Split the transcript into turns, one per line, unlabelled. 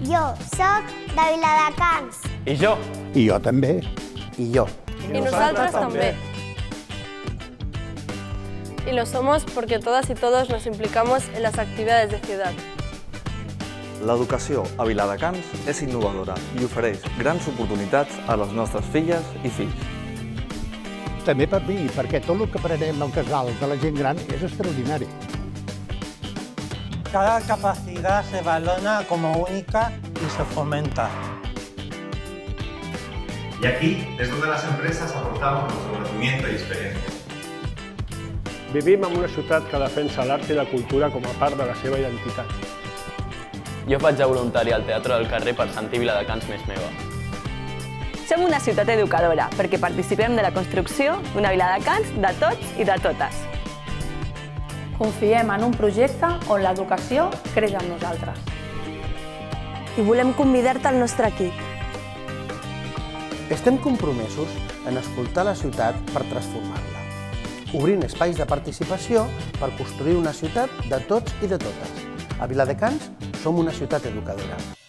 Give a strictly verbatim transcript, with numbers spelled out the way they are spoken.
Jo sóc de Viladecans.
I jo.
I jo també.
I jo.
Y nosotros también. Y lo somos porque todas y todos nos implicamos en las actividades de ciudad.
L'educació a Viladecans és innovadora i ofereix grans oportunitats a les nostres filles i fills.
També per mi, perquè tot el que aprenem al casal de la gent gran és extraordinari.
Cada capacidad se valora como única y se fomenta.
Y aquí es donde las empresas aportamos nuestro conocimiento y experiencia.
Vivim en una ciutat que defensa l'art i la cultura com a part de la seva identitat.
Jo faig de voluntari al Teatre del Carrer per sentir Viladecans més meva.
Som una ciutat educadora perquè participem de la construcció d'una Viladecans de tots i de totes.
Confiem en un projecte on l'educació creix amb nosaltres.
I volem convidar-te al nostre equip.
Estem compromesos en escoltar la ciutat per transformar-la, obrint espais de participació per construir una ciutat de tots i de totes. A Viladecans som una ciutat educadora.